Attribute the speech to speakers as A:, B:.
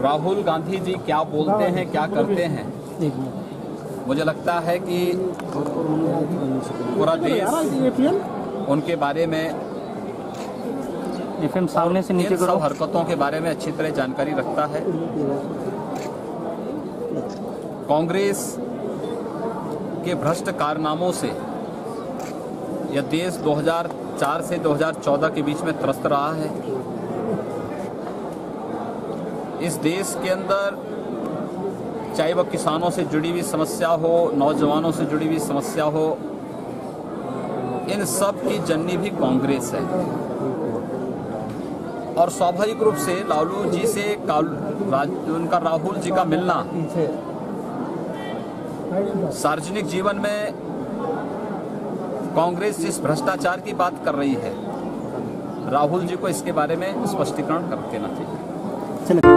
A: राहुल गांधी जी क्या बोलते हैं, क्या करते हैं, मुझे लगता है कि पूरा देश उनके बारे में,
B: सामने से नीचे
A: सब हरकतों के बारे में अच्छी तरह जानकारी रखता है। कांग्रेस के भ्रष्ट कारनामों से यह देश 2004 से 2014 के बीच में त्रस्त रहा है। इस देश के अंदर चाहे वह किसानों से जुड़ी हुई समस्या हो, नौजवानों से जुड़ी हुई समस्या हो, इन सब की जननी भी कांग्रेस है। और स्वाभाविक रूप से लालू जी से उनका राहुल जी का मिलना सार्वजनिक जीवन में कांग्रेस जिस भ्रष्टाचार की बात कर रही है, राहुल जी को इसके बारे में स्पष्टीकरण कर देना चाहिए।